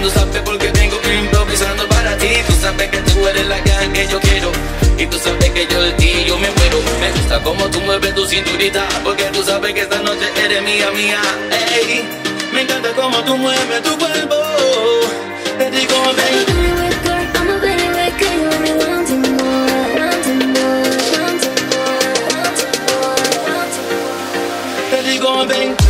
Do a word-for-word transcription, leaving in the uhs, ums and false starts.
tú sabes por qué vengo improvisando para ti. Tú sabes que tú eres la que yo quiero y tú sabes que yo de ti yo me muero. Me gusta como tú mueves tu cinturita, porque tú sabes que esta noche eres mía, mía. Ey, me encanta como tú mueves tu cuerpo. Te digo, ven. I'm a very wicked, you only wanting more, wanting more, wanting more, wanting more, wanting more. Te digo, ven.